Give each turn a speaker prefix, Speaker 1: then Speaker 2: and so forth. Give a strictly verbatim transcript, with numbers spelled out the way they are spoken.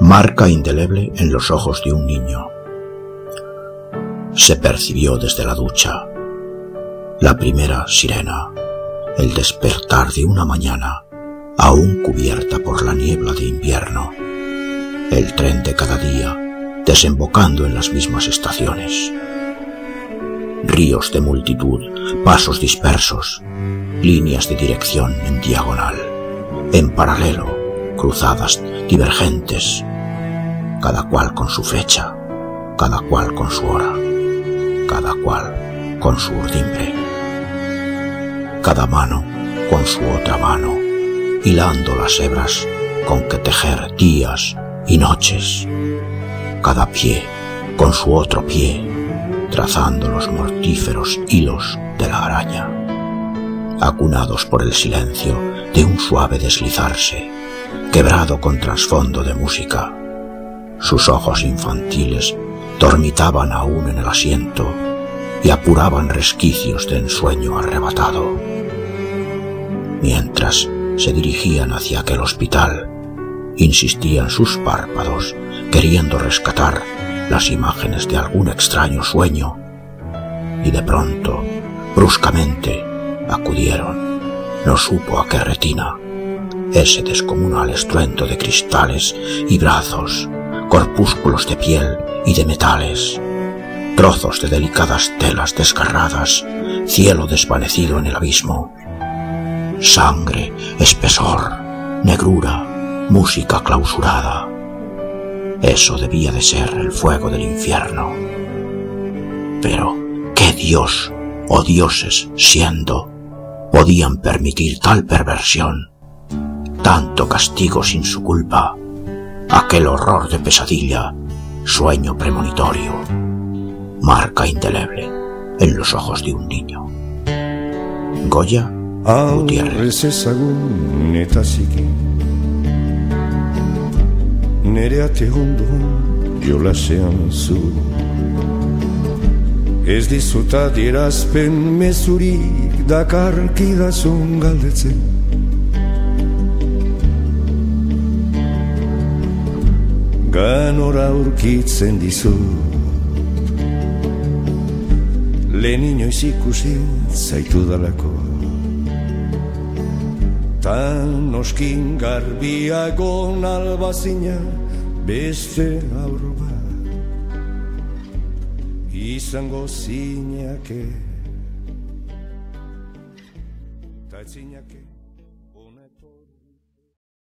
Speaker 1: marca indeleble en los ojos de un niño. Se percibió desde la ducha, la primera sirena, el despertar de una mañana aún cubierta por la niebla de invierno, el tren de cada día desembocando en las mismas estaciones. Ríos de multitud, pasos dispersos, líneas de dirección en diagonal, en paralelo, cruzadas divergentes, cada cual con su fecha, cada cual con su hora, cada cual con su urdimbre, cada mano con su otra mano, hilando las hebras con que tejer días y noches, cada pie con su otro pie, trazando los mortíferos hilos de la araña, acunados por el silencio de un suave deslizarse, quebrado con trasfondo de música. Sus ojos infantiles dormitaban aún en el asiento y apuraban resquicios de ensueño arrebatado. Mientras se dirigían hacia aquel hospital, insistían sus párpados queriendo rescatar las imágenes de algún extraño sueño, y de pronto, bruscamente, acudieron, no supo a qué retina, ese descomunal estruendo de cristales y brazos, corpúsculos de piel y de metales, trozos de delicadas telas desgarradas, cielo desvanecido en el abismo, sangre, espesor, negrura, música clausurada. Eso debía de ser el fuego del infierno. Pero, ¿qué dios o dioses siendo podían permitir tal perversión, tanto castigo sin su culpa, aquel horror de pesadilla, sueño premonitorio, marca indeleble en los ojos de un niño? Goya Gutiérrez.
Speaker 2: Nere atehondon jolasean zu, ez dizut adierazpen mezurik dakarkidazun galdetzen. Ganora aurkitzen dizut, lehen inoiz ikusi zaitudalako, tan oskin garbiagon albazina beste aur bat izango zinake, ta zinake.